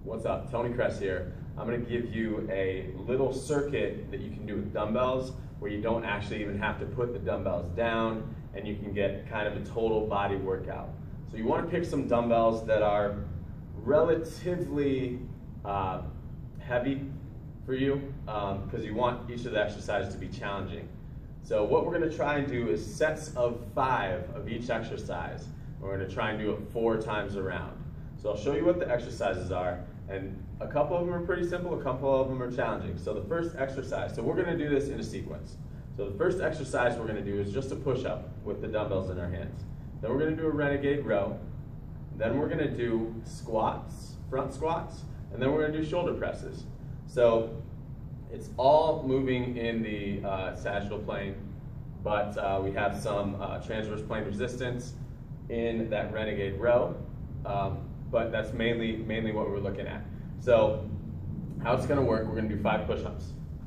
What's up? Tony Kress here. I'm going to give you a little circuit that you can do with dumbbells where you don't actually even have to put the dumbbells down and you can get kind of a total body workout. So you want to pick some dumbbells that are relatively heavy for you because you want each of the exercises to be challenging. So what we're going to try and do is sets of 5 of each exercise. We're going to try and do it 4 times around. So I'll show you what the exercises are, and a couple of them are pretty simple, a couple of them are challenging. So the first exercise, so we're going to do this in a sequence. So the first exercise we're going to do is just a push-up with the dumbbells in our hands. Then we're going to do a renegade row. Then we're going to do squats, front squats, and then we're going to do shoulder presses. So it's all moving in the sagittal plane, but we have some transverse plane resistance in that renegade row. But that's mainly what we're looking at. So how it's going to work, we're going to do 5 push-ups.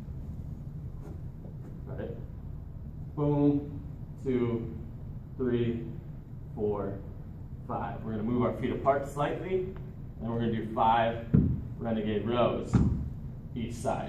All right. Boom, 2, 3, 4, 5. We're going to move our feet apart slightly, and we're going to do 5 renegade rows each side.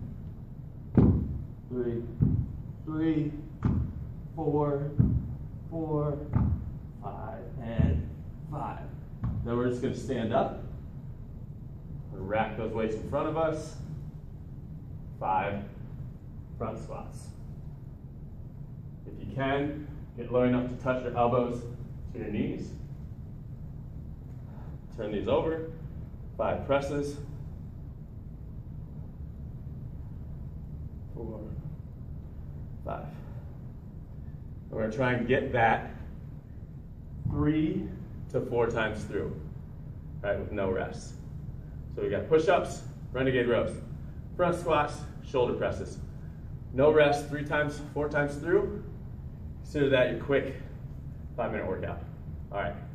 3, 3, 4, 4, 5, and 5. Then we're just going to stand up and rack those weights in front of us. 5 front squats. If you can, get low enough to touch your elbows to your knees. Turn these over. 5 presses. 4, 5. And we're going to try and get that 3 to 4 times through, right, with no rest. So we got push-ups, renegade rows, front squats, shoulder presses. No rest, 3 times, 4 times through. Consider that your quick 5-minute workout. All right.